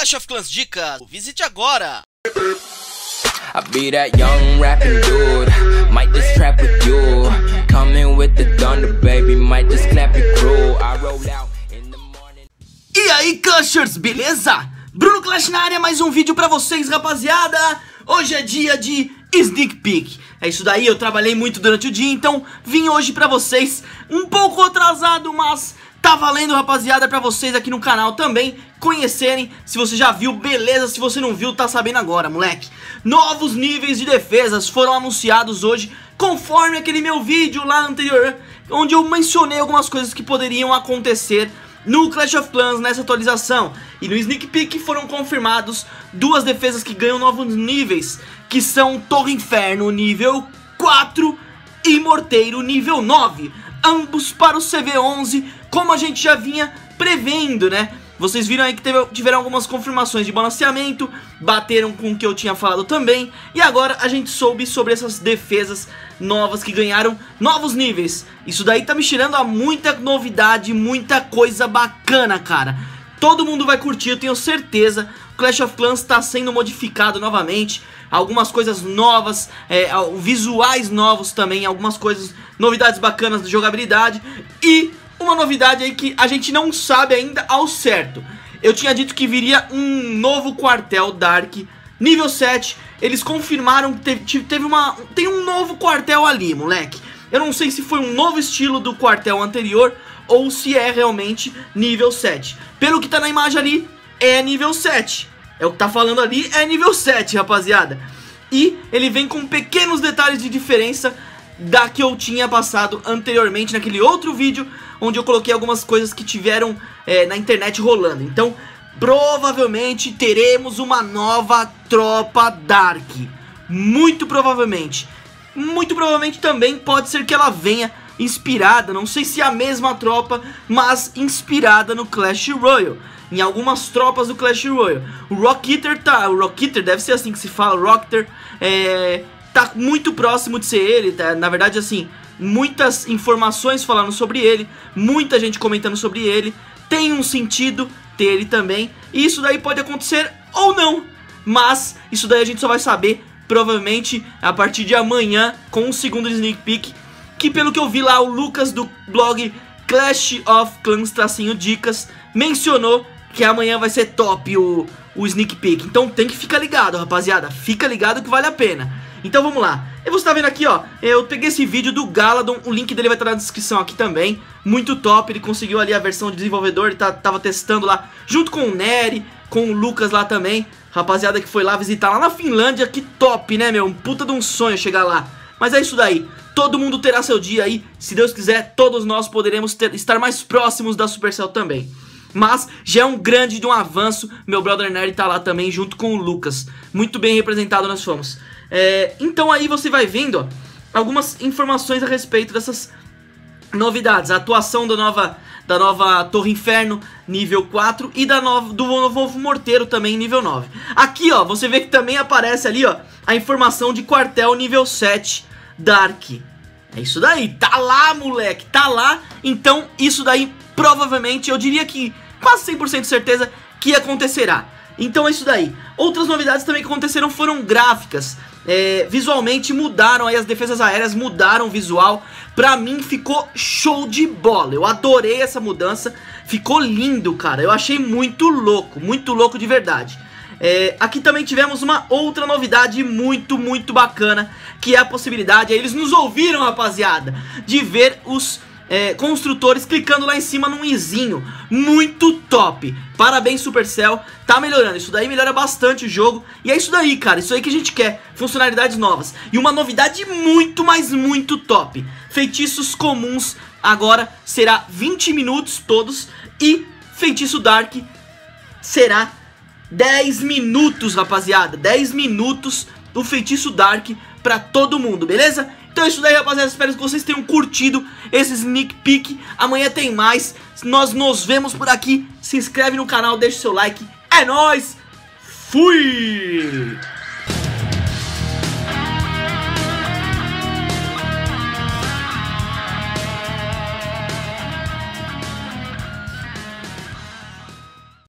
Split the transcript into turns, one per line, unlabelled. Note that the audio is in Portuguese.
Clash of Clans Dicas, visite agora!
I be that young rapping dude, might just trap with you. Coming with the thunder, baby, might just clap it crew. I roll out in the morning.
E aí, Clashers, beleza? Bruno Clash na área, mais um vídeo pra vocês, rapaziada. Hoje é dia de Sneak Peek. É isso daí, eu trabalhei muito durante o dia, então vim hoje pra vocês um pouco atrasado, mas tá valendo, rapaziada, pra vocês aqui no canal também conhecerem. Se você já viu, beleza, se você não viu, tá sabendo agora, moleque. Novos níveis de defesas foram anunciados hoje, conforme aquele meu vídeo lá anterior, onde eu mencionei algumas coisas que poderiam acontecer no Clash of Clans nessa atualização. E no Sneak Peek foram confirmados duas defesas que ganham novos níveis, que são Torre Inferno nível 4 e Morteiro nível 9, ambos para o CV11, como a gente já vinha prevendo, né? Vocês viram aí que tiveram algumas confirmações de balanceamento, bateram com o que eu tinha falado também, e agora a gente soube sobre essas defesas novas que ganharam novos níveis. Isso daí tá me tirando a muita novidade, muita coisa bacana, cara. Todo mundo vai curtir, eu tenho certeza. O Clash of Clans está sendo modificado novamente, algumas coisas novas, visuais novos também, algumas coisas, novidades bacanas de jogabilidade. E uma novidade aí que a gente não sabe ainda ao certo. Eu tinha dito que viria um novo quartel Dark nível 7. Eles confirmaram que tem um novo quartel ali, moleque. Eu não sei se foi um novo estilo do quartel anterior ou se é realmente nível 7. Pelo que tá na imagem ali, é nível 7. É o que tá falando ali, é nível 7, rapaziada. E ele vem com pequenos detalhes de diferença da que eu tinha passado anteriormente naquele outro vídeo, onde eu coloquei algumas coisas que tiveram na internet rolando. Então, provavelmente teremos uma nova tropa Dark. Muito provavelmente. Muito provavelmente também pode ser que ela venha inspirada, não sei se é a mesma tropa, mas inspirada no Clash Royale, em algumas tropas do Clash Royale. O Rocketer deve ser assim que se fala, Rocketer, tá muito próximo de ser ele, tá? Na verdade, assim, muitas informações falando sobre ele, muita gente comentando sobre ele. Tem um sentido ter ele também, e isso daí pode acontecer ou não, mas isso daí a gente só vai saber provavelmente a partir de amanhã, com o segundo Sneak Peek, que pelo que eu vi lá, o Lucas do blog Clash of Clans Dicas mencionou que amanhã vai ser top o Sneak Peek. Então tem que ficar ligado, rapaziada, fica ligado que vale a pena. Então vamos lá, e você tá vendo aqui, ó, eu peguei esse vídeo do Galadon, o link dele vai estar na descrição aqui também. Muito top, ele conseguiu ali a versão de desenvolvedor, ele tava testando lá, junto com o Nery, com o Lucas lá também. Rapaziada que foi lá visitar lá na Finlândia, que top, né, meu, um puta de um sonho chegar lá. Mas é isso daí, todo mundo terá seu dia aí, se Deus quiser, todos nós poderemos estar mais próximos da Supercell também. Mas já é um grande de um avanço, meu brother Nerd tá lá também junto com o Lucas. Muito bem representado nós fomos. Então aí você vai vendo, ó, algumas informações a respeito dessas novidades. A atuação da nova Torre Inferno nível 4 e do novo Morteiro também nível 9. Aqui, ó, você vê que também aparece ali, ó, a informação de quartel nível 7 Dark. É isso daí, tá lá, moleque, tá lá. Então isso daí provavelmente, eu diria que quase 100% de certeza que acontecerá. Então é isso daí. Outras novidades também que aconteceram foram gráficas. Visualmente mudaram aí, as defesas aéreas mudaram o visual. Pra mim ficou show de bola. Eu adorei essa mudança. Ficou lindo, cara. Eu achei muito louco de verdade. Aqui também tivemos uma outra novidade muito bacana, que é a possibilidade, aí eles nos ouviram, rapaziada, de ver os construtores clicando lá em cima num izinho. Muito top. Parabéns, Supercell, tá melhorando. Isso daí melhora bastante o jogo. E é isso daí, cara, isso aí que a gente quer, funcionalidades novas. E uma novidade muito, mas muito top: feitiços comuns agora será 20 minutos todos, e feitiço Dark será 10 minutos, rapaziada. 10 minutos do feitiço Dark pra todo mundo, beleza? Então é isso daí, rapaziada, espero que vocês tenham curtido esse Sneak Peek. Amanhã tem mais, nós nos vemos por aqui. Se inscreve no canal, deixa o seu like. É nóis, fui!